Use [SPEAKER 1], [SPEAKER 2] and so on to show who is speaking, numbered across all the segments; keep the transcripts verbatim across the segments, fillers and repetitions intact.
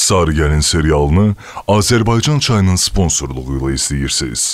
[SPEAKER 1] Sarı Gəlin serialını Azərbaycan çayının sponsorluğu ilə izləyirsiniz.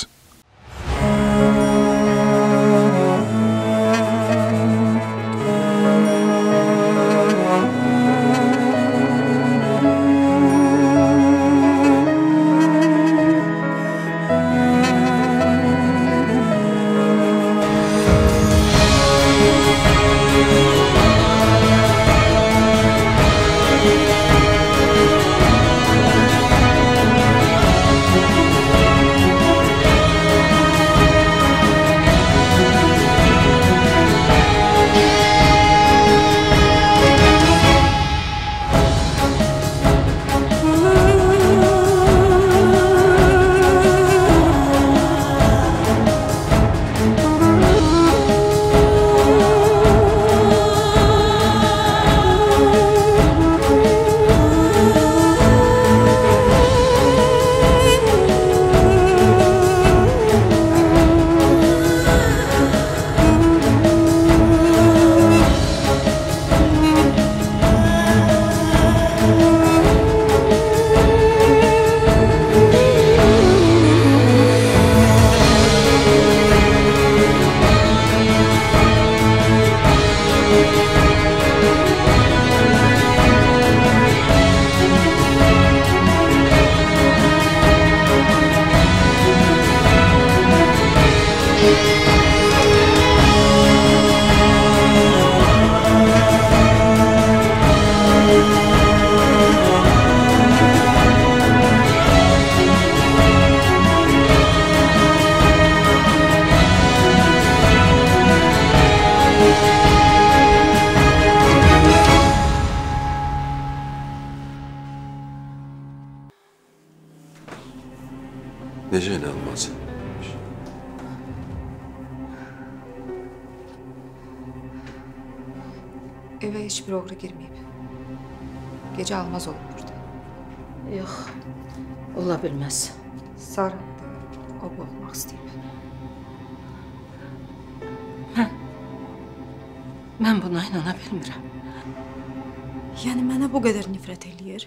[SPEAKER 2] Necə inanmaz?
[SPEAKER 3] Eve hiçbir oğru girmeyip. Gece almaz olur burada.
[SPEAKER 4] Yox, ola bilməz.
[SPEAKER 3] Sarı o boğulmaq istəyib.
[SPEAKER 4] Mən, mən buna inana bilmirəm.
[SPEAKER 5] Yəni mənə bu qədər nifrət eləyir?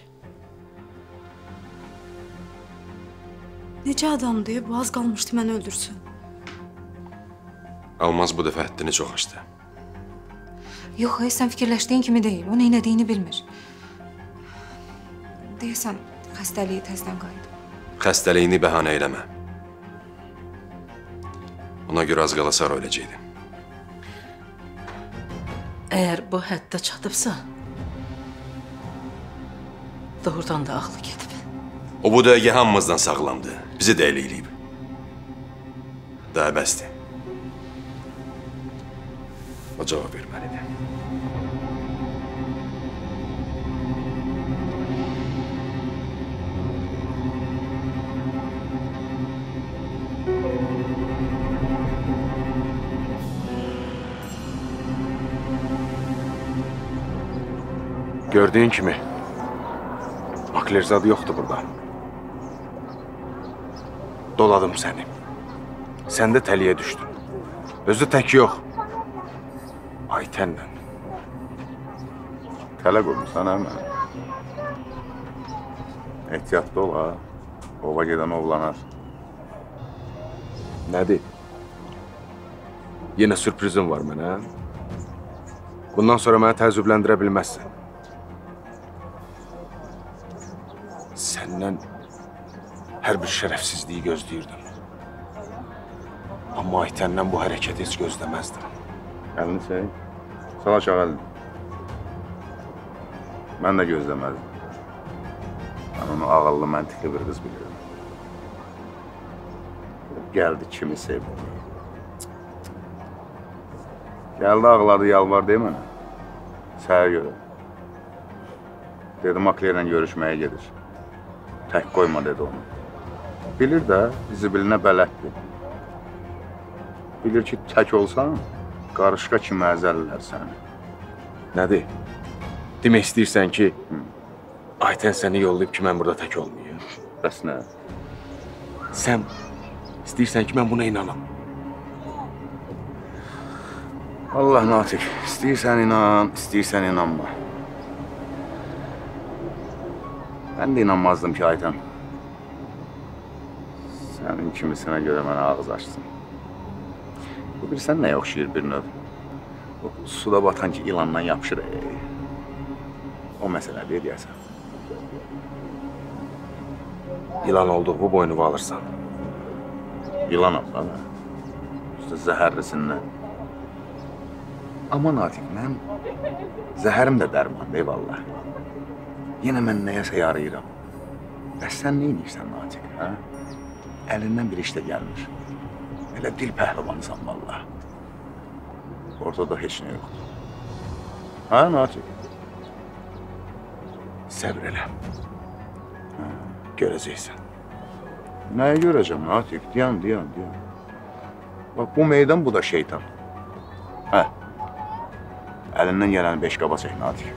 [SPEAKER 5] Necə adamdır, bu az qalmışdı məni öldürsün.
[SPEAKER 2] Almaz bu dəfə həddini çox açdı.
[SPEAKER 3] Yox, hayır, sen fikirləşdiyin kimi değil. O neylədiyini bilmir. Deyəsən, xəstəliyi təzdən qaydı.
[SPEAKER 2] Xəstəliyini bəhanə eləmə. Ona görə az qala Sara öləcəkdi.
[SPEAKER 4] Əgər bu həddə çatıbsa, doğrudan da ağlı gedib.
[SPEAKER 2] O bu dəqiqə hamımızdan sağlamdı. Bizi də elə eləyib. Daha bəsdir. O cavab verməlidir.
[SPEAKER 6] Gördüyün kimi, Aklerzadı yoxdur burada. Doladım səni. Sən də təliyə düşdün. Özü tək yox. Aytənlə.
[SPEAKER 7] Tələ qurmuşsan, hə mən? Ehtiyatlı ol, ha. Ova gedən ovlanar.
[SPEAKER 6] Nədir? Yenə sürprizim var mənə, bundan sonra məni təəccübləndirə bilməzsən. Səndən hər bir şərəfsizliyi gözləyirdim. Amma Aytəndən bu hərəkəti heç gözləməzdim.
[SPEAKER 7] Əlini çək. Sal aşağı əlini. Mən də gözləməzdim. Mən onu ağıllı, məntiqli bir qız bilirəm. Gəldi, kimi sevdi. Gəldi, ağladı, yalvar deyə mənə. Səhər görə. Dedim, Aklerlə görüşməyə gedir. Tək qoyma, dedi onu. Bilir də, zibilinə bələddir. Bilir ki, tək olsan, qarışqa kimi əzəllər səni.
[SPEAKER 6] Nədir? Demək istəyirsən ki, Aytən səni yollayıb ki, mən burada tək olmayayım.
[SPEAKER 7] Bəs nə?
[SPEAKER 6] Sən istəyirsən ki, mən buna inanam.
[SPEAKER 7] Allah Natiq, istəyirsən inan, istəyirsən inanma. Mən də inanmazdım ki, Ayten sənin kimisinə görə mənə ağız açsın. Bu bir sən nəyə oxşayır bir növ? O suda batan ki, ilandan yapışır. Ey. O məsələ deyəcəksən.
[SPEAKER 6] İlan olduğu boynumu alırsan.
[SPEAKER 7] Yılan abla. İşte zəhərlisindən. Aman Atik, mən zəhərim də dərman deyil vallahi. Yenə mən nəyəsə yarayıram. Bəs sən nə inirsən Atik, hə? Əlindən bir iş də gəlmir. Elə dil pəhlivanısan vallahi. Ortada heç nə yoxdur. Hə, Natik?
[SPEAKER 6] Səbr elə. Görəcəksən.
[SPEAKER 7] Nəyə görəcəm, Natik? Diyan, diyan, diyan. Bax, bu meydan, bu da şeytan. Hə. Əlindən gələni beş qaba çək, Natik.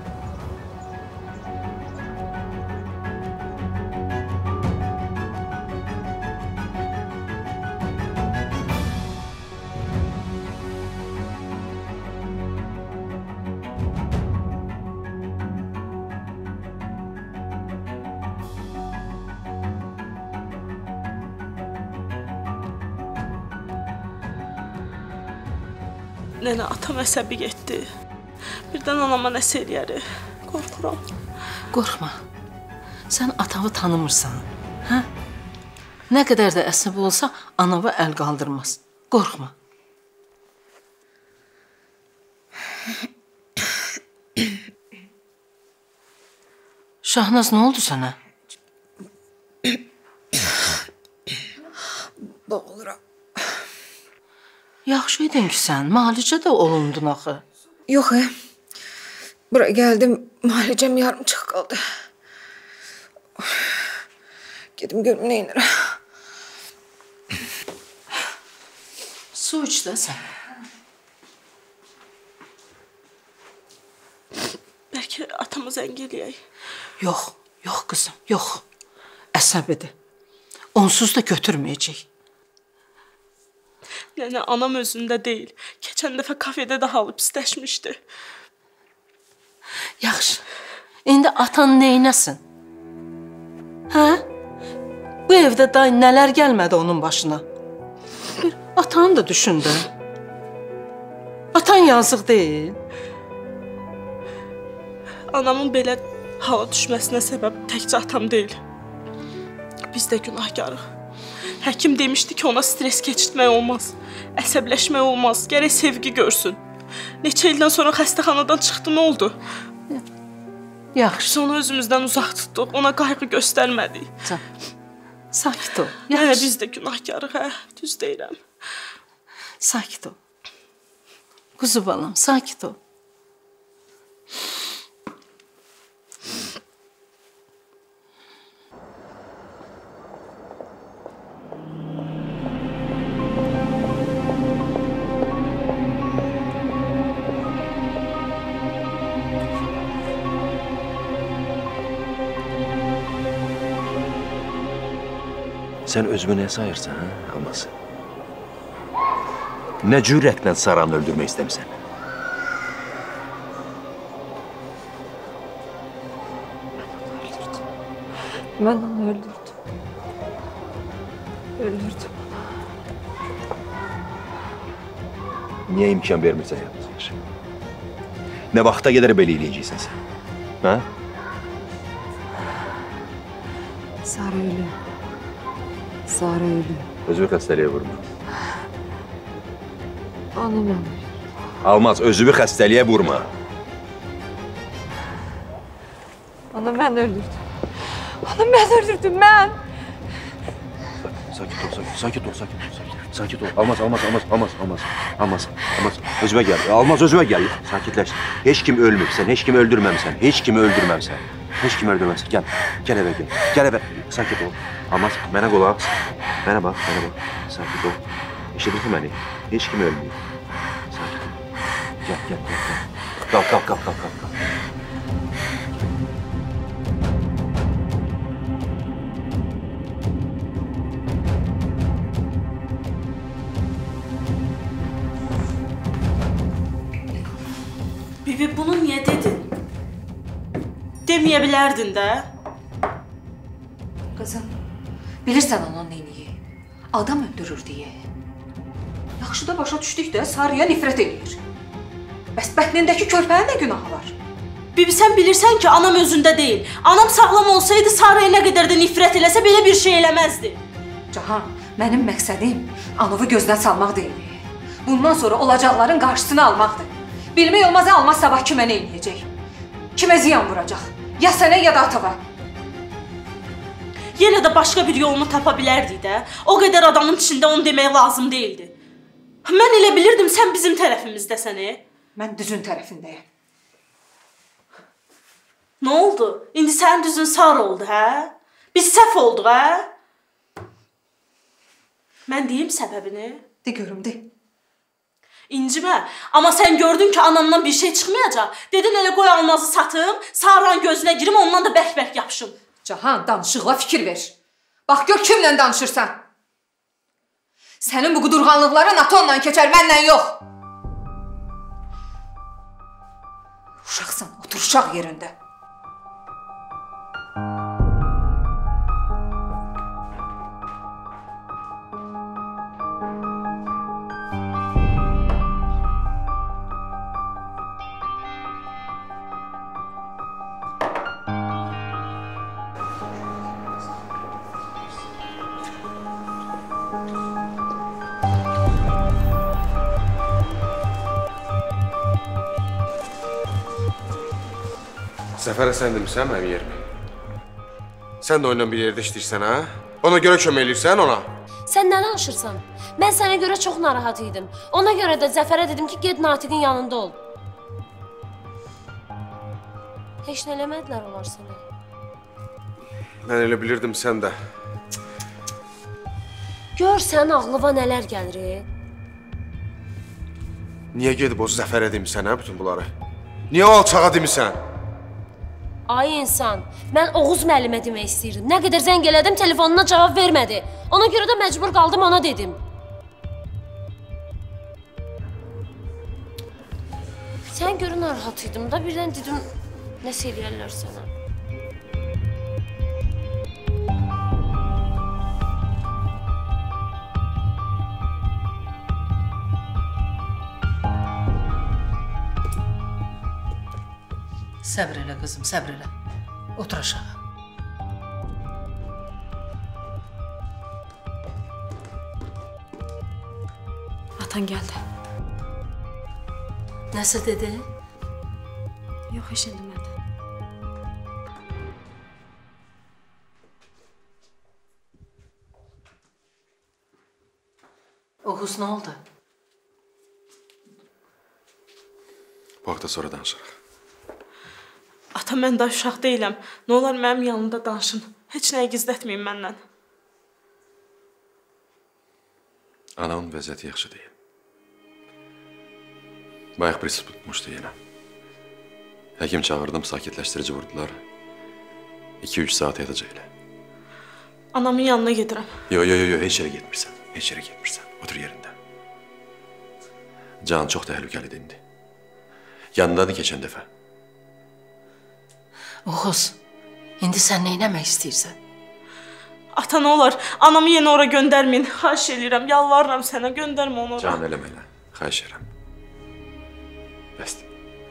[SPEAKER 8] Nənə, atam əsəbi getdi. Birdən anama nəsə eləyəri. Qorxuram.
[SPEAKER 4] Qorxma. Sən atamı tanımırsan. Hə? Nə qədər də əsəbi olsa, anava əl qaldırmaz. Qorxma. Şahnaz, nə oldu sənə?
[SPEAKER 3] Boğuluram.
[SPEAKER 4] Yaxşı idin ki sən, müalicə də olundun axı.
[SPEAKER 3] Yox, he. Buraya gəldim, müalicəm yarım çıx qaldı. Gedim görüm nə inir.
[SPEAKER 4] Su iç də sən.
[SPEAKER 8] Bəlkə atamı zəng eləyək.
[SPEAKER 4] Yox, yox qızım, yox. Əsəbidir. Onsuz da götürməyəcək.
[SPEAKER 8] Nənə, anam özündə deyil. Keçən dəfə kafedə də halı pisləşmişdi.
[SPEAKER 4] Yaxşı, indi atan neynəsin? Hə? Bu evdə day nələr gəlmədi onun başına? Bir atanı da düşündü. Atan yazıq deyil.
[SPEAKER 8] Anamın belə hala düşməsinə səbəb təkcə atam deyil. Biz də günahkarıq. Həkim demişdi ki, ona stres keçirtmək olmaz. Əsəbləşmək olmaz. Gərək sevgi görsün. Neçə ildən sonra xəstəxanadan çıxdı, nə oldu?
[SPEAKER 4] Yaxşı.
[SPEAKER 8] Biz onu özümüzdən uzaq tutduq. Ona qayğı göstərmədik.
[SPEAKER 4] Can, sakit ol.
[SPEAKER 8] Yəni,
[SPEAKER 4] Yaxşı.
[SPEAKER 8] biz də günahkarıq, hə? Düz deyirəm.
[SPEAKER 4] Sakit ol. Kuzu balam, sakit ol.
[SPEAKER 2] Sən özümü nə sayırsan, hə, Alması? Nə cürətlə Saranı öldürmək istəmirsən?
[SPEAKER 3] Mən onu öldürdüm. Öldürdüm.
[SPEAKER 2] Niyə imkan vermirsən yapmasın? Nə vaxta qədər belə eləyəcəksən sən? Hə?
[SPEAKER 3] Sara ölüm. Sara ölüm.
[SPEAKER 2] Özünü xəstəliyə vurma.
[SPEAKER 3] Onu mən.
[SPEAKER 2] Almaz, özünü xəstəliyə vurma.
[SPEAKER 3] Onu mən öldürdüm. Onu mən öldürdüm, mən.
[SPEAKER 2] Sakit ol, sakit, sakit ol, sakit ol, sakit ol. Sakit ol. Almaz, Almaz, Almaz, Almaz, Almaz, Almaz, Almaz. Özümə gəl. Almaz, özümə gəl. Sakitləş. Heç kim ölmübsən, heç kimi öldürməmsən, heç kimi öldürməmsən. Heç kimi öldürməmsən. Gəl, gəl evə gəl. Gəl evə. Sakit ol. Almaz, mənə qulaq as. Mənə bax, mənə bax. Sakit ol. Eşidirsən məni? Heç kimi ölməyib. Sakit ol. Gəl, gəl, gəl, gəl. Qalk, qalk, qalk, qalk, qalk.
[SPEAKER 8] Bibi, bunu niyə dedin? Deməyə bilərdin də.
[SPEAKER 3] Qızım, bilirsən onun neyini? Adam öldürür deyə. Yaxşı da başa düşdük də Sarıya nifrət edir. Bəs bətnindəki körpənin nə günahı var?
[SPEAKER 8] Bibi, sən bilirsən ki, anam özündə deyil. Anam sağlam olsaydı Sarıya nə qədər də nifrət eləsə belə bir şey eləməzdi.
[SPEAKER 3] Cahan, mənim məqsədim Anovu gözdən salmaq deyil. Bundan sonra olacaqların qarşısını almaqdır. Bilmək olmaz, almaz sabah kimə nə eləyəcək? Kimə ziyan vuracaq? Ya sənə, ya da atava.
[SPEAKER 8] Yenə də başqa bir yolunu tapa bilərdik də. O qədər adamın içində onu demək lazım deyildi. Mən elə bilirdim sən bizim tərəfimizdəsən.
[SPEAKER 3] Mən düzün tərəfindəyəm.
[SPEAKER 8] Nə oldu? İndi sənin düzün sar oldu, hə? Biz səhv olduq, hə? Mən deyim səbəbini?
[SPEAKER 3] De görüm, de.
[SPEAKER 8] İncimə, amma sən gördün ki, anamdan bir şey çıxmayacaq. Dedin elə qoy almazı satım, Sarı'nın gözünə girim, ondan da bərk-bərk yapışım.
[SPEAKER 3] Cahan, danışıqla fikir ver. Bax, gör kimlə danışırsan. Sənin bu qudurğanlıqların atonla keçər, mənlə yox. Uşaqsan, otur uşaq yerində.
[SPEAKER 6] Zəfərə sən demirsən mənim yerimi? Sən də onunla bir yerdə işləyirsən, hə? Ona görə kömək eləyirsən ona?
[SPEAKER 9] Sən nə danışırsan? Mən sənə görə çox narahat idim. Ona görə də Zəfərə dedim ki, ged Natiqin yanında ol. Heç nə eləmədilər olar sənə.
[SPEAKER 6] Mən elə bilirdim sən də.
[SPEAKER 9] Gör sənin ağlıva nələr gəlir.
[SPEAKER 6] Niyə gedib o Zəfərə demirsən, hə, bütün bunları? Niyə o alçağa demirsən?
[SPEAKER 9] Ay insan, mən Oğuz müəllimə demək istəyirdim. Nə qədər zəng elədim, telefonuna cavab vermədi. Ona görə də məcbur qaldım, ona dedim. Sən görə narahat idim da, birdən dedim, nəsə eləyərlər sənə.
[SPEAKER 4] Səbr elə qızım, səbr elə. Otur aşağı.
[SPEAKER 5] Atan gəldi.
[SPEAKER 4] Nəsə dedi?
[SPEAKER 5] Yox, heç nə demədi.
[SPEAKER 4] Oğuz, nə oldu?
[SPEAKER 6] Bu haqda sonra danışırıq.
[SPEAKER 8] Ata, mən daha uşaq deyiləm. Nə olar mənim yanımda danışın. Heç nəyi gizlətməyin məndən.
[SPEAKER 6] Anamın vəziyyəti yaxşı deyil. Bayaq pриступ tutmuşdu yenə. Həkim çağırdım, sakitləşdirici vurdular. iki üç saat yatacaq elə.
[SPEAKER 8] Anamın yanına gedirəm.
[SPEAKER 6] Yo, yo, yo, yo, heç yerə getmirsən. Heç yerə getmirsən. Otur yerində. Can çox təhlükəlidir indi. Yanındadır keçən dəfə.
[SPEAKER 4] Oğuz, indi sən nə eləmək istəyirsən?
[SPEAKER 8] Ata, nə olar, anamı yenə ora göndərməyin. Xahiş eləyirəm, yalvarıram sənə, göndərmə onu ora.
[SPEAKER 6] Can, eləmə elə. Xahiş edirəm. Bəsdir.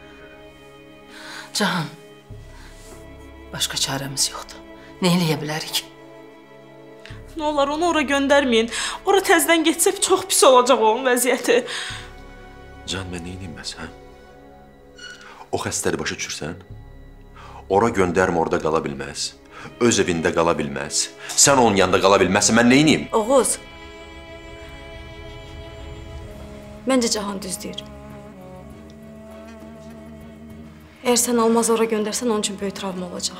[SPEAKER 4] Cahan, başqa çarəmiz yoxdur. Nə eləyə bilərik?
[SPEAKER 8] Nə olar, onu ora göndərməyin. Ora təzdən geçsə çox pis olacaq onun vəziyyəti.
[SPEAKER 2] Can, mən neyniyim bəs, hə? O xəstəli başa düşürsən? Ora göndərmə, orada qala bilməz. Öz evində qala bilməz. Sən onun yanında qala bilməzsən, mən neyniyim?
[SPEAKER 5] Oğuz. Məncə Cahan düz deyir. Əgər sən Almazı ora göndərsən, onun üçün böyük travma olacaq.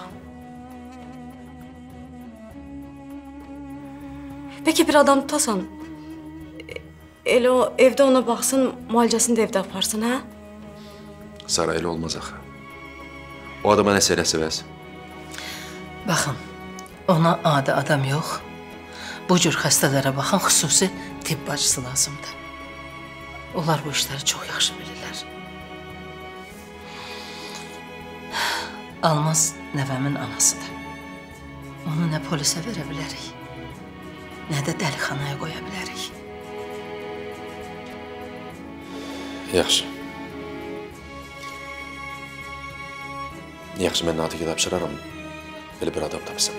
[SPEAKER 5] Bəlkə bir adam tutasan, elə o evdə ona baxsın, müalicəsini də evdə aparsın, hə?
[SPEAKER 2] Sara, elə olmaz axı. O adama nəsə eləsə bəs?
[SPEAKER 4] Baxın, ona adi adam yox, bu cür xəstələrə baxan xüsusi tibb bacısı lazımdır. Onlar bu işləri çox yaxşı bilirlər. Almaz nəvəmin anasıdır. Ona Onu nə polisə verə bilərik, nə də dəlixanaya qoya bilərik.
[SPEAKER 6] Yaxşı. Yaxşı, mən Natiqə tapşıraram. Belə bir adam tapsam.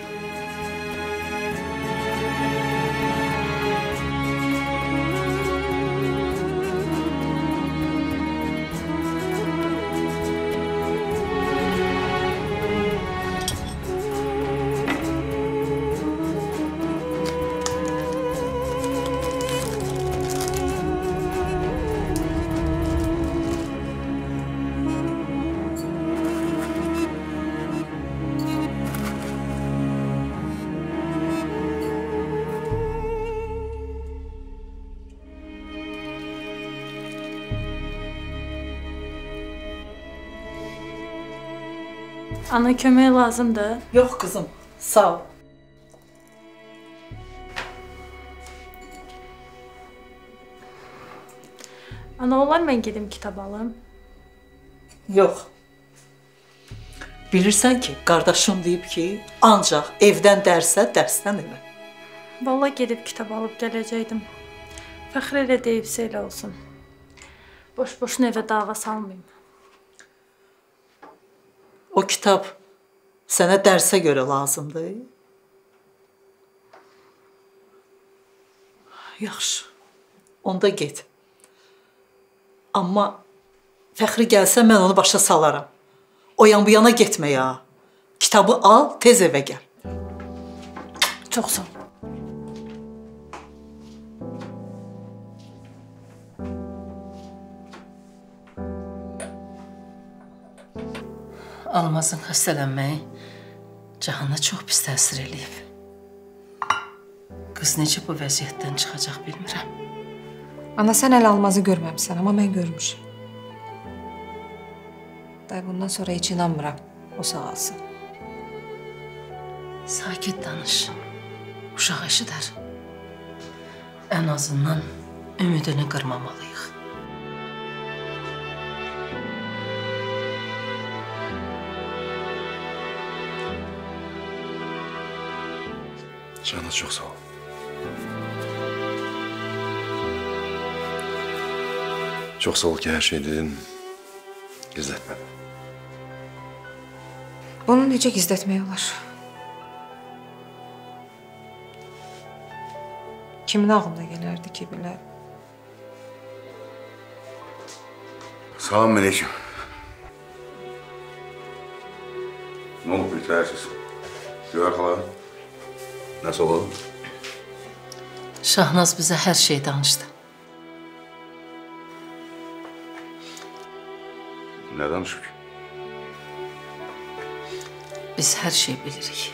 [SPEAKER 8] Ana, kömək lazımdır.
[SPEAKER 10] Yox qızım, sağ ol.
[SPEAKER 8] Ana, olar mən gedim kitab alım?
[SPEAKER 10] Yox. Bilirsən ki, qardaşım deyib ki, ancaq evdən dərsə, dərsdən evə.
[SPEAKER 8] Vallahi gedib kitab alıb gələcəkdim. Fəxr elə deyibsə elə olsun. Boş-boşuna evə dava salmayayım.
[SPEAKER 10] O kitab sənə dərsə görə lazımdır. Yaxşı, onda get. Amma Fəxri gəlsə, mən onu başa salaram. O yan bu yana getmə ya. Kitabı al, tez evə gəl.
[SPEAKER 8] Çox sağ ol.
[SPEAKER 4] Almazın xəstələnməyi Cahana çox pis təsir eləyib. Qız necə bu vəziyyətdən çıxacaq bilmirəm.
[SPEAKER 3] Ana, sən hələ Almazı görməmsən, amma mən görmüşəm. Day, bundan sonra heç inanmıram o sağalsın.
[SPEAKER 4] Sakit danış. Uşaq eşidər. Ən azından ümidini qırmamalıyıq.
[SPEAKER 6] Cana, çox sağ ol. Çox sağ ol ki, hər şey dedin, gizlətmədin.
[SPEAKER 3] Bunu necə gizlətmək olar? Kimin ağlına gələrdi ki, belə?
[SPEAKER 7] Salam Melek'im. Ne olub bitərsiniz? Gör xala. Nasıl oldu?
[SPEAKER 4] Şahnaz bizə hər şey danışdı.
[SPEAKER 7] Ne danışıb ki?
[SPEAKER 4] Biz hər şey bilirik.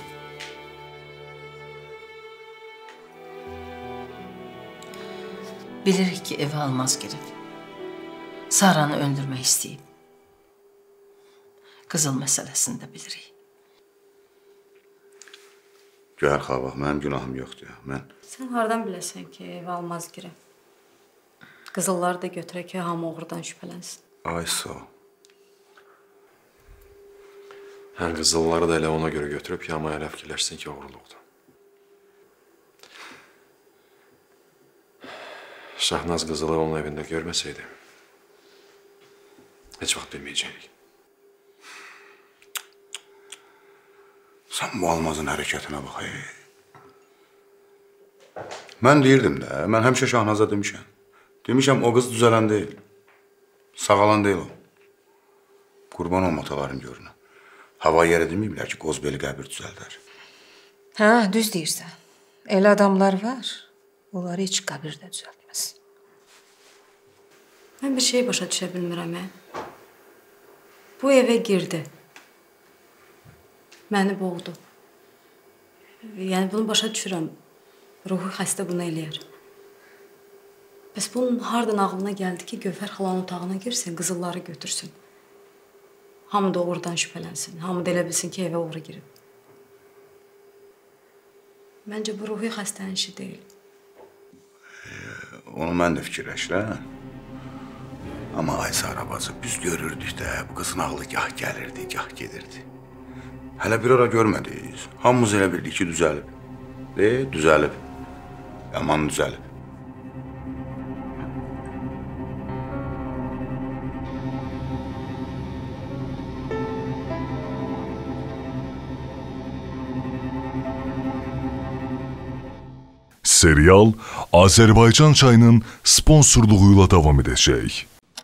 [SPEAKER 4] Bilirik ki, evə Almaz girib. Saranı öldürmək istəyib. Qızıl məsələsini də bilirik.
[SPEAKER 7] Gör xala, bax, mənim günahım yoxdur. Mən...
[SPEAKER 5] Sən hardan biləsən ki, evə Almaz girib? Qızılları da götürək ki, hamı oğurdan şübhələnsin.
[SPEAKER 7] Ay, sağ ol.
[SPEAKER 6] Hə, qızılları da elə ona görə götürüb, yama elə fikirləşsin ki, oğurluqdur. Şahnaz qızılı onun evində görməsəydi, heç vaxt bilməyəcəyik.
[SPEAKER 7] Sən bu Almazın hərəkətinə bax, ey. Mən deyirdim də, mən həmişə Şahnaza demişəm. Demişəm, o qız düzələn deyil. Sağalan deyil o. Qurban olma ataların görünə. Hava yerə deməyiblər ki, Qozbeli qəbir düzəldər.
[SPEAKER 3] Hə, düz deyirsən. Elə adamlar var, onları heç qəbir də düzəltməz.
[SPEAKER 5] Mən bir şey başa düşə bilmirəm, hə? Bu evə girdi. Məni boğdu. Yəni, bunu başa düşürəm. Ruhu xəstə bunu eləyər. Bəs bunun hardan ağlına gəldi ki, Gövhər xalanın otağına girsin, qızılları götürsün. Hamı da uğurdan şübhələnsin. Hamı da elə bilsin ki, evə uğru girib. Məncə, bu ruhi xəstənin işi deyil.
[SPEAKER 7] Onu mən də fikirləşirəm. Amma ay Sara bacı, biz görürdük də, bu qızın ağlı gah gəlirdi, gah gedirdi. Hələ bir ara görmədik. Hamımız elə bildik ki, düzəlib. E, düzəlib. Yaman düzəlib.
[SPEAKER 1] Serial Azərbaycan çayının sponsorluğuyla davam edəcək.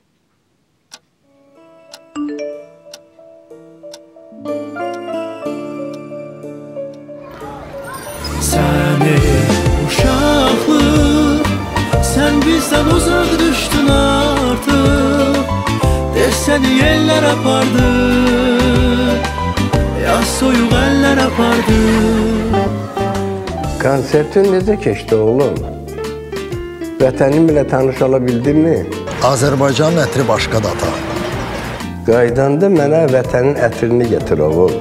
[SPEAKER 11] Səni uşaqlıq, sən bizdən uzaq düşdün artıq. Desəni yellər apardı, yaz soyuq əllər apardı.
[SPEAKER 12] Konsertin necə keçdi oğlum? Vətəninlə tanış ola bildin mi?
[SPEAKER 13] Azərbaycanın ətri başqadır ata.
[SPEAKER 12] Qaydanda mənə vətənin ətrini getir oğul.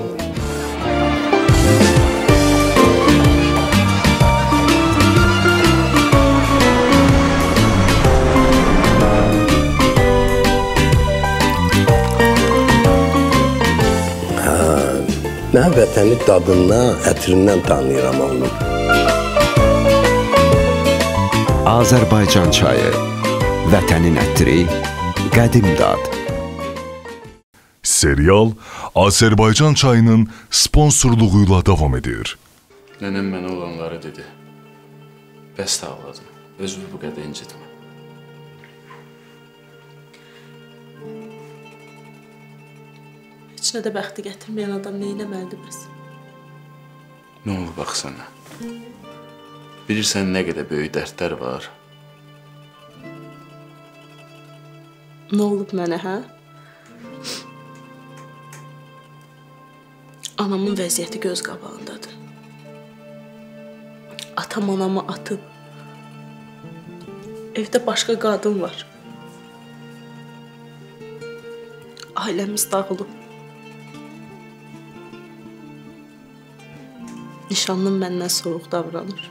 [SPEAKER 12] Mən vətəni dadından, ətrindən tanıyıram oğlum.
[SPEAKER 14] Azərbaycan çayı, vətənin ətri, qədim dad.
[SPEAKER 1] Serial Azərbaycan çayının sponsorluğuyla davam edir.
[SPEAKER 6] Nənəm mənə olanları dedi. Bəs də ağladım. Özümü bu qədər incitmə.
[SPEAKER 8] Heç nə də bəxti gətirməyən adam neynəməlidir bəs?
[SPEAKER 6] Nə olub bax sənə? Bilirsən nə qədər böyük dərdlər var?
[SPEAKER 8] Nə olub mənə, hə? Anamın vəziyyəti göz qabağındadır. Atam anamı atıb. Evdə başqa qadın var. Ailəmiz dağılıb. Nişanlım məndən soğuq davranır.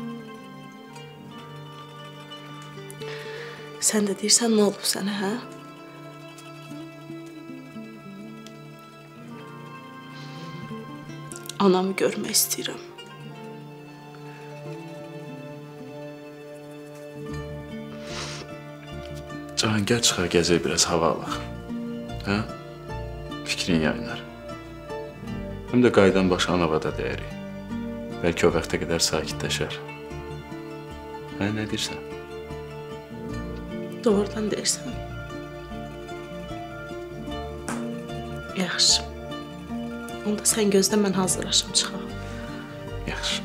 [SPEAKER 8] Sən də deyirsən, nə olub sənə, hə? Anamı görmək istəyirəm.
[SPEAKER 6] Can, gəl çıxar, gəzək biraz hava alaq. Hə? Fikrin yayınar. Həm də qaydan başı anavada dəyərik. Bəlkə o vaxta qədər sakitləşər. Hə, nə deyirsən?
[SPEAKER 8] Doğrudan deyirsən. Yaxşı. Onda sən gözlə, mən hazırlaşım çıxaq.
[SPEAKER 6] Yaxşı.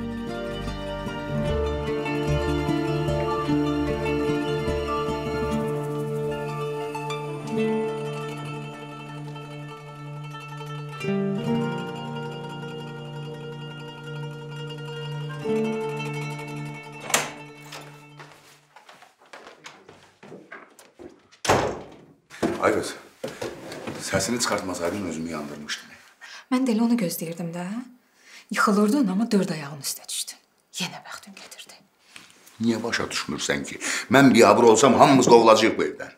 [SPEAKER 7] Ay qız, səsini çıxartmasaydın özümü yandırmışdım.
[SPEAKER 3] Mən də elə onu gözləyirdim də. Yıxılırdın, amma dörd ayağın üstə düşdün. Yenə bəxtin getirdi.
[SPEAKER 7] Niyə başa düşmürsən ki? Mən biabır olsam hamımız qovulacaq bu evdən.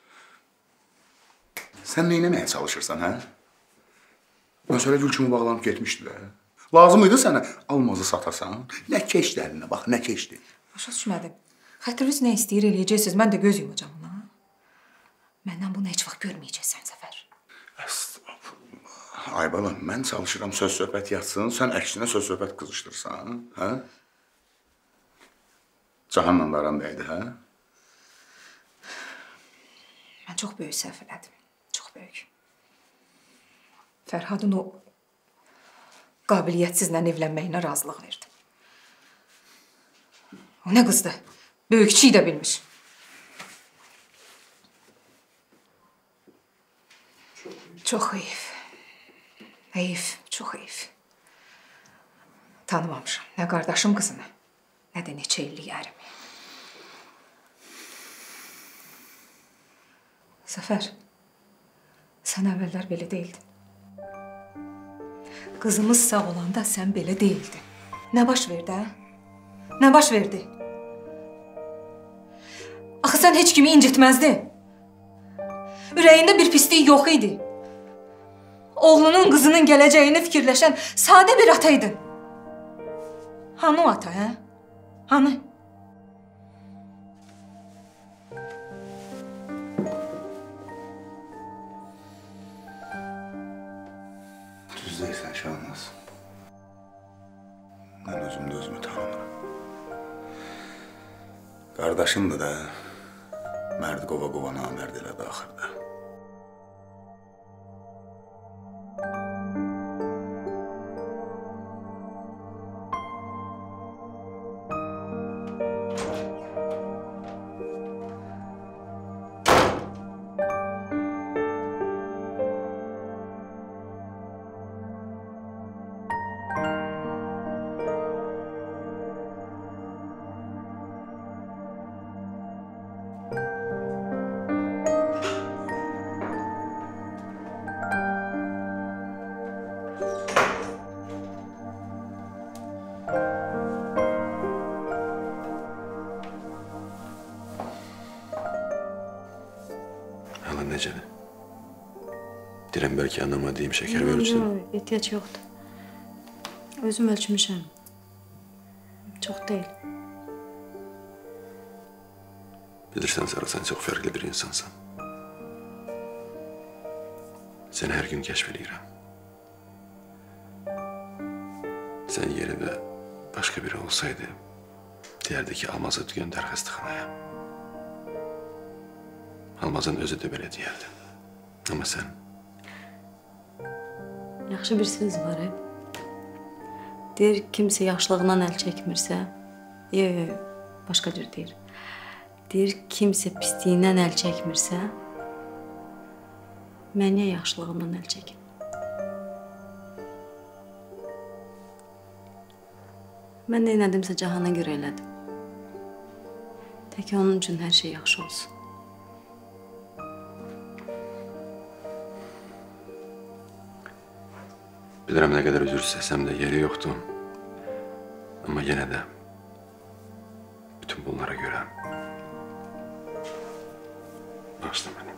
[SPEAKER 7] Sən nə eləməyə çalışırsan, hə? Məsələ gül kimi bağlanıb getmişdi də. Lazım idi sənə almazı satasan. Nə keçdi əlinə, bax, nə keçdi.
[SPEAKER 3] Başa düşmədim. Xətriniz nə istəyir eləyəcəksiniz, mən də göz yumacam ona. Məndən bunu heç vaxt görməyəcəksən, Zəfər.
[SPEAKER 7] Ay balam, mən çalışıram söz-söhbət yatsın, sən əksinə söz-söhbət qızışdırsan, hə? Cahanla da aran dəydi, hə?
[SPEAKER 3] Mən çox böyük səhv elədim, çox böyük. Fərhadın o qabiliyyətsizlə evlənməyinə razılıq verdim. O nə qızdı? Böyük kiçiyi də bilmiş. Çox heyif. Heyif, çox heyif. Tanımamışam nə qardaşım qızını, nə də neçə illik ərimi. Zəfər, sən əvvəllər belə deyildin. Qızımız sağ olanda sən belə deyildin. Nə baş verdi, hə? Nə baş verdi? Axı sən heç kimi incitməzdin. Ürəyində bir pislik yox idi. oğlunun, qızının gələcəyini fikirləşən sadə bir ataydın. Hanı o ata, hə? Hanı?
[SPEAKER 7] Düz deyirsən Şahnaz. Mən özümdə özümü tanımıram. Qardaşımdır da, mərd qova-qova namərd elədi axırda.
[SPEAKER 2] Necədir? Deyirəm, bəlkə anama deyim, şəkər və ölçsün.
[SPEAKER 5] Yox, ehtiyac yoxdur. Özüm ölçmüşəm. Çox deyil.
[SPEAKER 2] Bilirsən, Sara, sən çox fərqli bir insansan. Səni hər gün kəşf edirəm. Sən yerində başqa biri olsaydı, deyərdi ki, Almazı göndər xəstəxanaya. Almazın özü də belə deyərdi. Amma sən...
[SPEAKER 5] Yaxşı bir söz var, hə? Deyir, kimsə yaxşılığından əl çəkmirsə... Yox, yox, başqa cür deyir. Deyir, kimsə pisliyindən əl çəkmirsə... Mən niyə yaxşılığından əl çəkim? Mən nə elədimsə Cahana görə elədim. Tək onun üçün hər şey yaxşı olsun.
[SPEAKER 2] Bilirəm, nə qədər üzr istəsəm də yeri yoxdur. Amma yenə də bütün bunlara görə bağışla məni.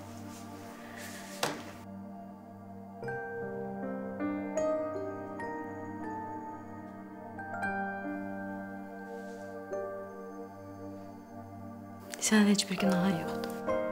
[SPEAKER 5] Sənin heç bir günahın yoxdur.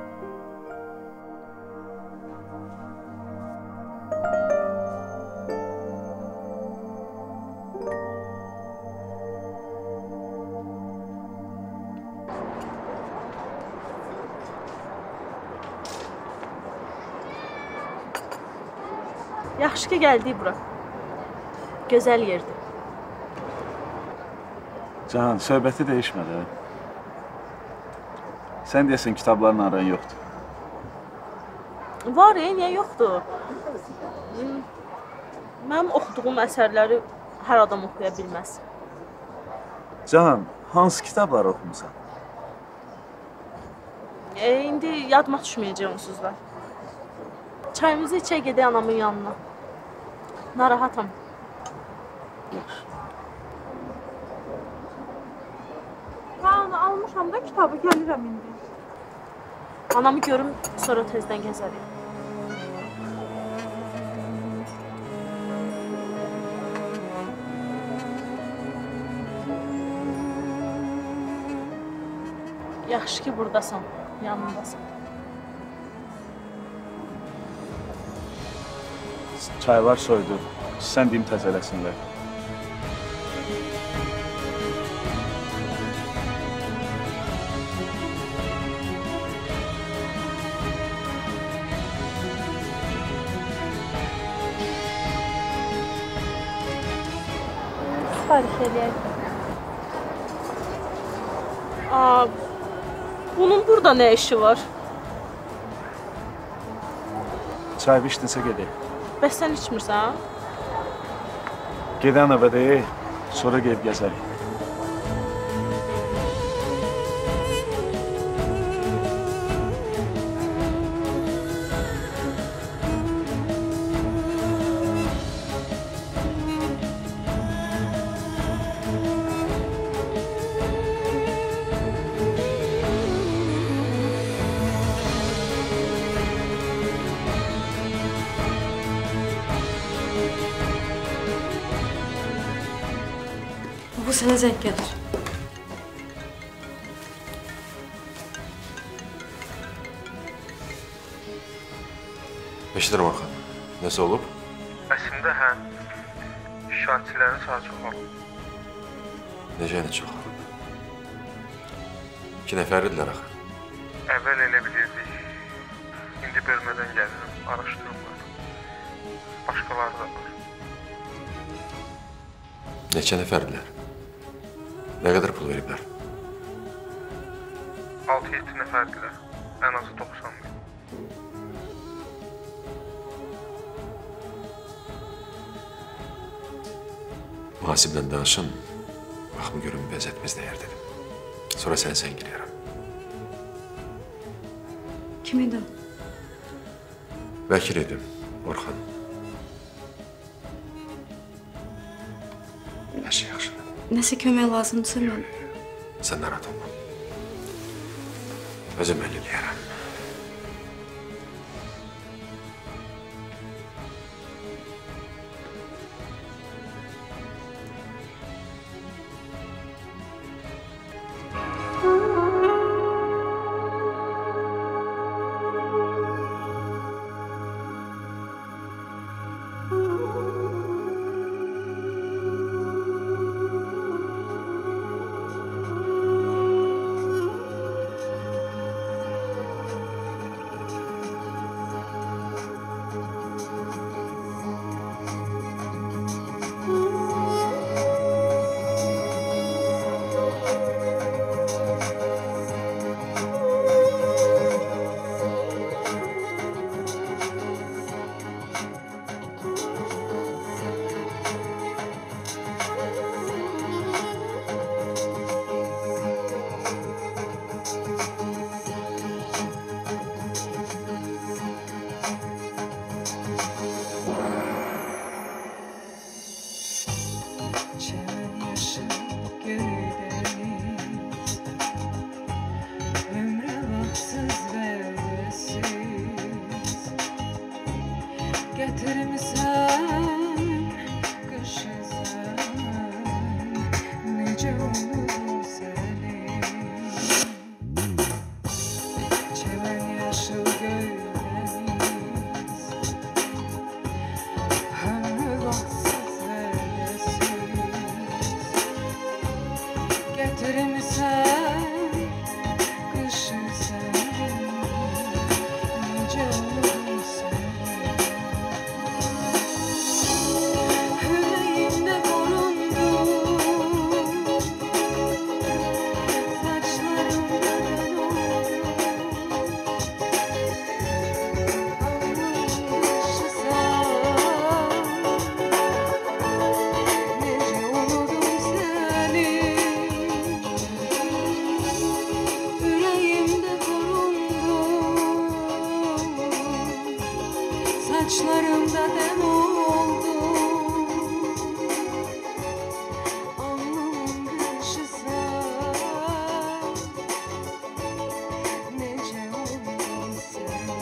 [SPEAKER 8] Yaxşı ki, gəldik bura. Gözəl yerdir.
[SPEAKER 6] Cahan, söhbəti dəyişmədi. Sən deyəsən, kitabların aran yoxdur.
[SPEAKER 8] Var, e, niyə yoxdur? Mənim oxuduğum əsərləri hər adam oxuya bilməz.
[SPEAKER 6] Cahan, hansı kitabları oxumusan?
[SPEAKER 8] E, indi yadıma düşməyəcək onsuz da. Çayımızı içək gedək anamın yanına. Narahatam.
[SPEAKER 6] Yaxşı.
[SPEAKER 8] Kaan, almışam da kitabı, gəlirəm indi. Anamı görüm, sonra tezdən gəzərik. Yaxşı ki, buradasan, yanındasan.
[SPEAKER 6] Çaylar soydu. Sən deyim təzələsinlər.
[SPEAKER 8] Sifariş eləyək. Aa, bunun burada nə işi var?
[SPEAKER 6] Çay içdinsə gedək.
[SPEAKER 8] Bəs sən içmirsən?
[SPEAKER 6] Gedən əvə deyək, sonra gedib gəzərik.
[SPEAKER 5] Ruhu sənə zəng gəlir.
[SPEAKER 2] Eşidirəm Orxan. Nəsə olub?
[SPEAKER 15] Əslində hə. Şikayətçilərin sayı çoxalıb.
[SPEAKER 2] Necə yəni çoxalıb? İki nəfərdirlər axı.
[SPEAKER 15] Əvvəl elə bilirdik. İndi bölmədən gəlirəm, araşdırırlar. Başqaları da var.
[SPEAKER 2] Neçə nəfərdirlər? Nə qədər pul veriblər?
[SPEAKER 15] altı yeddi nəfərdirlər. Ən azı doxsan min.
[SPEAKER 2] Mühasiblə danışım. Baxımı görüm vəziyyətimiz nəyər dedim. Sonra səni səngiləyərəm.
[SPEAKER 5] Kim idi?
[SPEAKER 2] Vəkil edim, Orxan. Hər şey yaxşıdır.
[SPEAKER 5] Nəsə kömək lazımdırsa mən...
[SPEAKER 2] Sən narahat olma. Özüm həll eləyərəm.
[SPEAKER 16] Saçlarımda dem oldu. Alnımın kışısa nece oldun sen.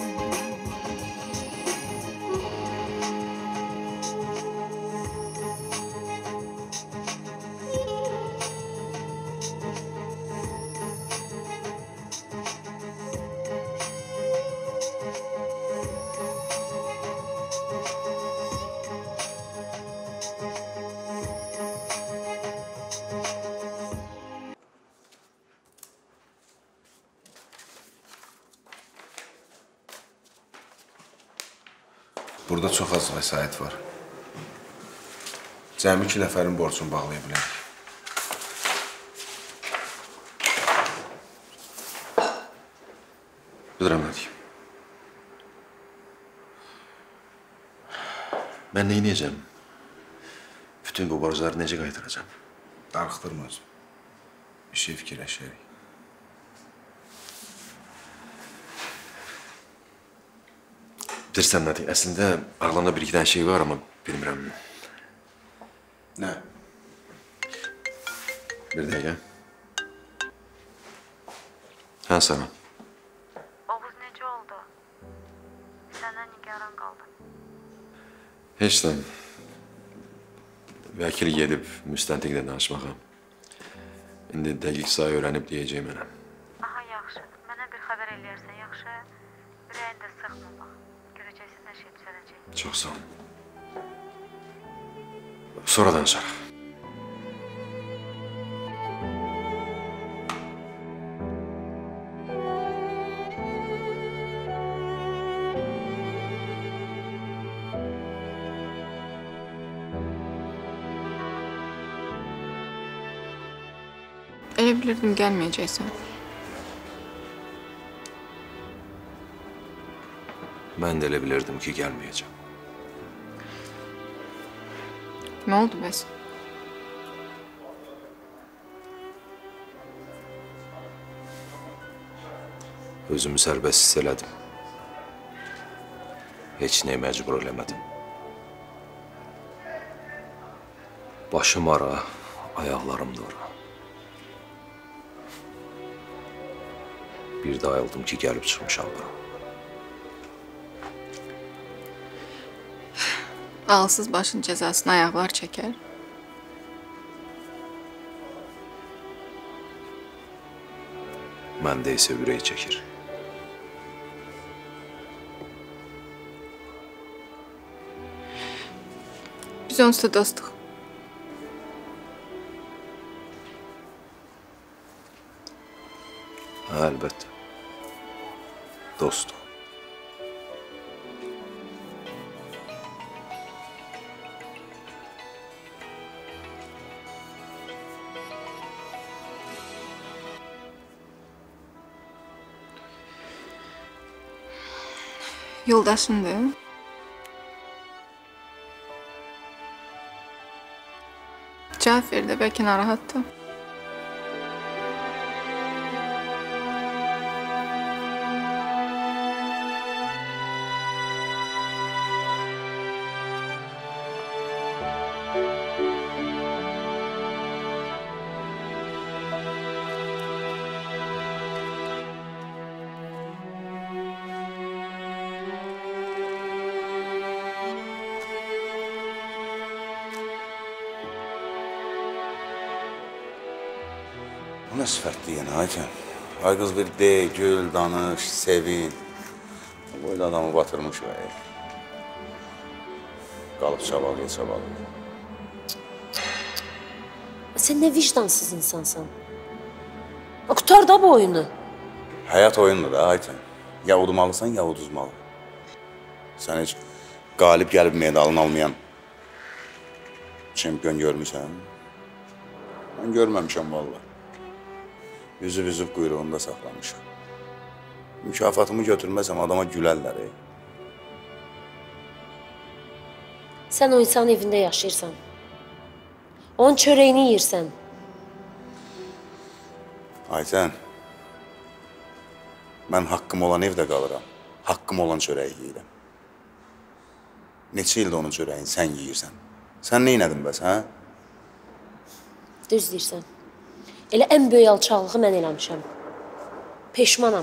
[SPEAKER 17] Burada çox az vəsait var. Cəmi iki nəfərin borcunu bağlaya bilərik.
[SPEAKER 2] Bilirəm nə deyim. Mən nə edəcəm? Bütün bu borcları necə qaytaracam?
[SPEAKER 17] Darıxdırma özüm. Bir şey fikirləşərik.
[SPEAKER 2] Bilirsən nə deyim? Əslində ağlamda bir iki dənə şey var, amma bilmirəm.
[SPEAKER 17] Nə?
[SPEAKER 2] Bir dəqiqə. Hə, Sara.
[SPEAKER 18] Oğuz necə oldu? Səndən nigaran qaldım.
[SPEAKER 2] Heç nə. Vəkil gedib müstəntiqlə danışmağa. İndi dəqiq sayı öyrənib deyəcək mənə.
[SPEAKER 18] Aha, yaxşı. Mənə bir xəbər eləyərsən, yaxşı? Ürəyini də sıxma bax. Görəcəksən, hər şey düzələcək.
[SPEAKER 2] Çox sağ ol. Sonra danışarıq.
[SPEAKER 19] Elə bilirdim gəlməyəcəksən.
[SPEAKER 2] Mən də elə bilirdim ki, gəlməyəcəm.
[SPEAKER 19] Nə oldu bəs?
[SPEAKER 2] Özümü sərbəst hiss elədim. Heç nəyə məcbur eləmədim. Başım ara, ayaqlarım da ora. Bir də ayıldım ki, gəlib çıxmışam bura.
[SPEAKER 19] Ağılsız başın cəzasını ayaqlar çəkər.
[SPEAKER 2] Məndə isə ürək çəkir.
[SPEAKER 19] Biz onsuz da dostuq.
[SPEAKER 2] Hə, əlbəttə. Dostuq.
[SPEAKER 19] Yoldaşındır. Cavab ver də, bəlkə narahatdır.
[SPEAKER 7] Bu nə sifətli yenə, Ayten? Ay qız bir de, gül, danış, sevin. Böyle adamı batırmış və el. Qalıb çabalaya, çabalaya.
[SPEAKER 9] Sen ne vicdansız insansan. Qutar da bu oyunu.
[SPEAKER 7] Həyat oyundur da, Ayten. Ya udmalısan, ya uduzmalı. Sən heç qalib gəlib medalını almayan çempion görmüsən? Mən görməmişəm vallahi. Yüzü büzüb quyruğunda saxlamışam. Mükafatımı götürməsəm adama gülərlər. Ey.
[SPEAKER 9] Sen o insanın evində yaşayırsan. Onun çörəyini yiyirsən.
[SPEAKER 7] Ayten, mən haqqım olan evdə qalıram. Haqqım olan çörəyi yiyirəm. Neçə ildə onun çörəyini sən yiyirsən? Sən nə inədin bəs, hə?
[SPEAKER 9] Düz deyirsən. Elə ən böyük alçaqlığı mən eləmişəm. Peşmanam.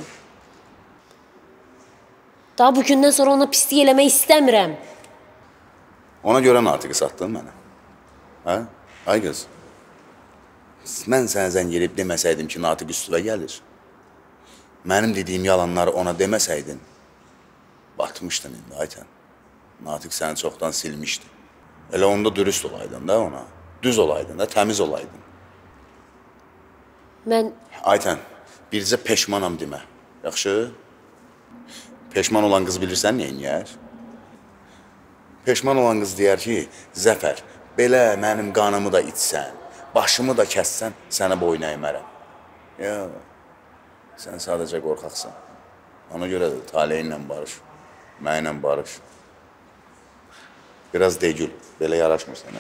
[SPEAKER 9] Daha bugündən sonra ona pislik eləmək istəmirəm.
[SPEAKER 7] Ona görə Natiqi satdın mənə. Hə? Ay qız. Mən sənə zəng gelib deməsəydim ki, Natiq üstüvə gəlir. Mənim dediyim yalanları ona deməsəydin, batmışdın indi, Ayten. Natiq səni çoxdan silmişdi. Elə onda dürüst olaydın da ona. Düz olaydın da, təmiz olaydın.
[SPEAKER 9] Mən...
[SPEAKER 7] Ayten, bircə peşmanam demə. Yaxşı? Peşman olan qız bilirsən neyin yer? Peşman olan qız deyər ki, Zəfər, belə mənim qanımı da içsən, başımı da kəssən, sənə boyun əymərəm. Ya, sən sadəcə qorxaqsan. Ona görə də taleyinlə barış, mənlə barış. Biraz degül, belə yaraşmır sənə.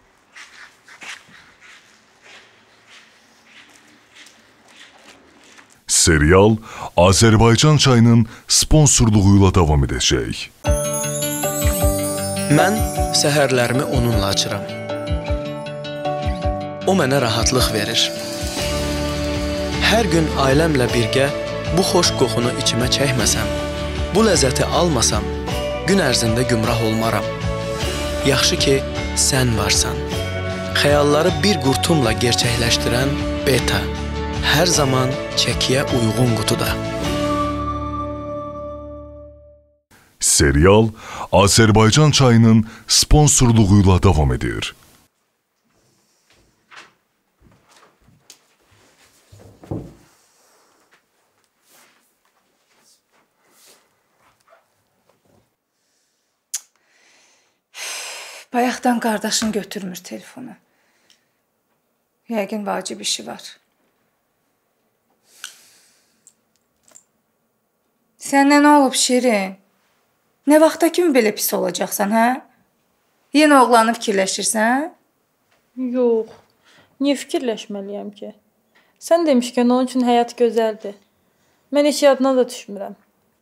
[SPEAKER 1] Serial Azərbaycan çayının sponsorluğuyla davam edəcək.
[SPEAKER 20] Mən səhərlərimi onunla açıram. O mənə rahatlıq verir. Hər gün ailəmlə birgə bu xoş qoxunu içimə çəkməsəm, bu ləzzəti almasam, gün ərzində gümrah olmaram. Yaxşı ki, sən varsan. xəyalları bir qurtumla gerçəkləşdirən Beta hər zaman çəkiyə uyğun qutuda.
[SPEAKER 1] Serial Azərbaycan çayının sponsorluğuyla davam edir.
[SPEAKER 21] Bayaqdan qardaşın götürmür telefonu. Yəqin vacib işi var. Səndən nə olub Şirin? Nə vaxta kimi belə pis olacaqsan, hə? Yenə oğlanı fikirləşirsən?
[SPEAKER 22] Yox, niyə fikirləşməliyəm ki? Sən demişkən onun üçün həyat gözəldir. Mən heç yadına da düşmürəm.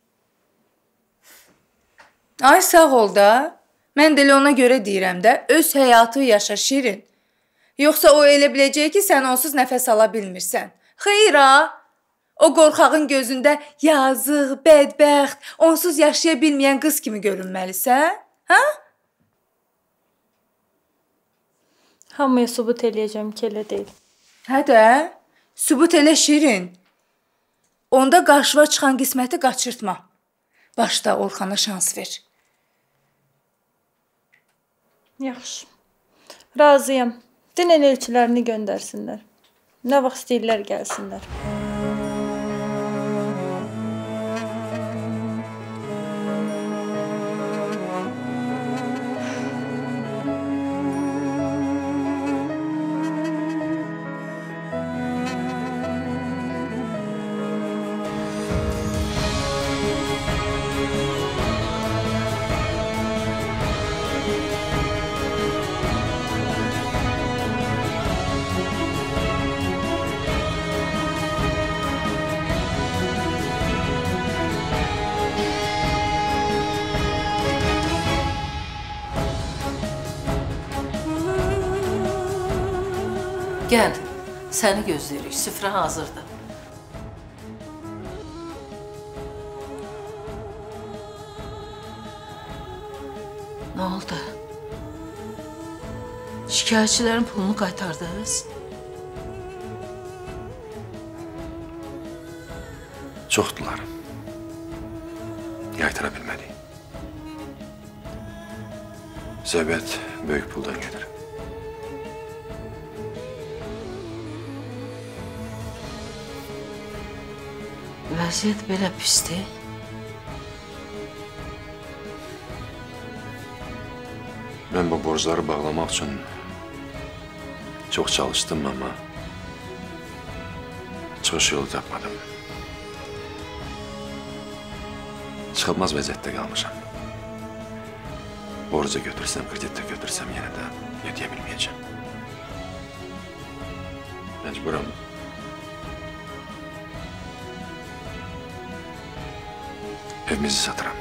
[SPEAKER 21] Ay sağ ol da. Mən də elə ona görə deyirəm də, öz həyatı yaşa Şirin. Yoxsa o elə biləcək ki, sən onsuz nəfəs ala bilmirsən. Xeyr ha? O qorxağın gözündə yazıq, bədbəxt, onsuz yaşaya bilməyən qız kimi görünməlisən, hə?
[SPEAKER 22] Hamıya sübut eləyəcəm ki, elə deyil.
[SPEAKER 21] Hə də, sübut elə Şirin. Onda qarşıva çıxan qisməti qaçırtma. Başda Orxana şans ver.
[SPEAKER 22] Yaxşı. Razıyam. Dinən elçilərini göndərsinlər. Nə vaxt istəyirlər gəlsinlər.
[SPEAKER 4] Gəl, səni gözləyirik, süfrə hazırdır. Nə oldu? Şikayətçilərin pulunu qaytardınız?
[SPEAKER 2] Çoxdular. Qaytara bilmədik. Söhbət böyük puldan gedir.
[SPEAKER 4] Vəziyyət belə pisdir.
[SPEAKER 2] Mən bu borcları bağlamaq üçün çox çalışdım, amma çıxış yolu tapmadım. Çıxılmaz vəziyyətdə qalmışam. Borca götürsəm, kreditdə götürsəm yenə də ödəyə bilməyəcəm. Məcburam. Evimizi satıram.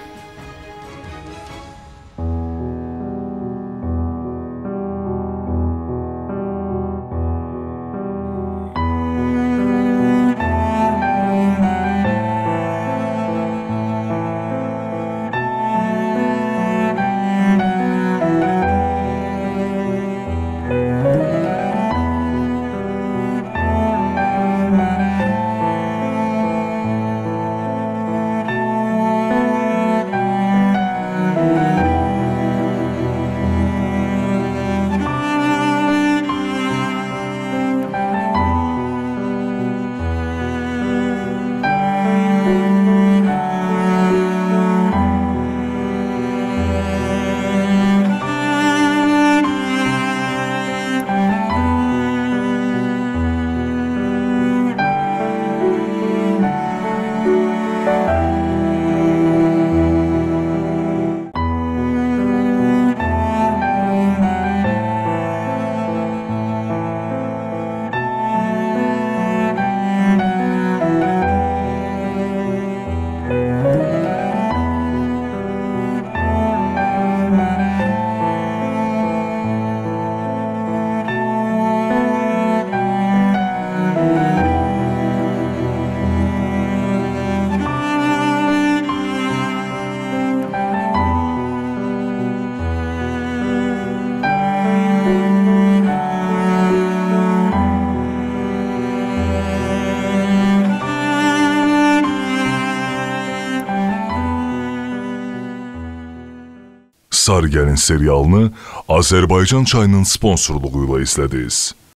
[SPEAKER 1] Sarı Gəlin serialını Azərbaycan çayının sponsorluğu ilə izlədiniz.